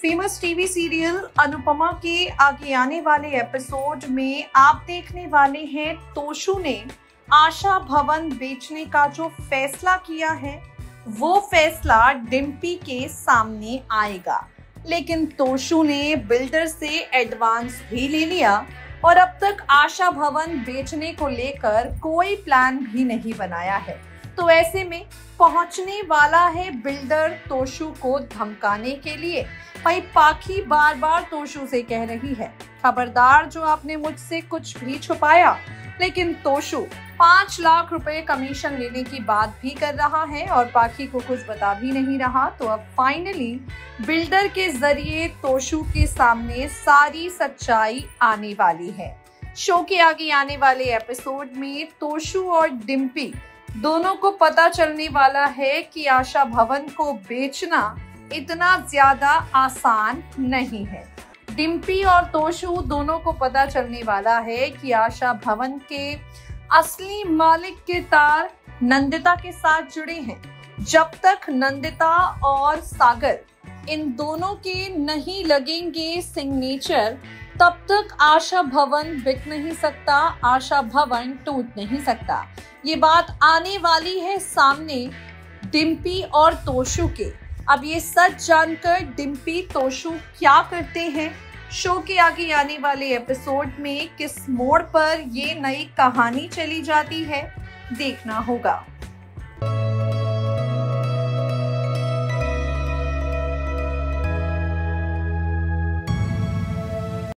Famous TV serial Anupama के आगे आने वाले एपिसोड में आप देखने वाले हैं तोशु ने आशा भवन बेचने का जो फैसला किया है वो फैसला डिम्पी के सामने आएगा। लेकिन तोशु ने बिल्डर से एडवांस भी ले लिया और अब तक आशा भवन बेचने को लेकर कोई प्लान भी नहीं बनाया है। तो ऐसे में पहुंचने वाला है बिल्डर तोशु को धमकाने के लिए। भाई पाखी बार बार तोशु से कह रही है, खबरदार जो आपने मुझसे कुछ भी छुपाया। लेकिन तोशु 5 लाख रुपए कमीशन लेने की बात भी कर रहा है और पाखी को कुछ बता भी नहीं रहा। तो अब फाइनली बिल्डर के जरिए तोशु के सामने सारी सच्चाई आने वाली है। शो के आगे आने वाले एपिसोड में तोशु और डिम्पी दोनों को पता चलने वाला है कि आशा भवन को बेचना इतना ज्यादा आसान नहीं है। डिम्पी और तोशु दोनों को पता चलने वाला है कि आशा भवन के असली मालिक के तार नंदिता के साथ जुड़े हैं। जब तक नंदिता और सागर इन दोनों के नहीं लगेंगे सिग्नेचर, तब तक आशा भवन बिक नहीं सकता, आशा भवन टूट नहीं सकता। ये बात आने वाली है सामने डिम्पी और तोशु के। अब ये सच जानकर डिम्पी तोशु क्या करते हैं, शो के आगे आने वाले एपिसोड में किस मोड़ पर ये नई कहानी चली जाती है, देखना होगा।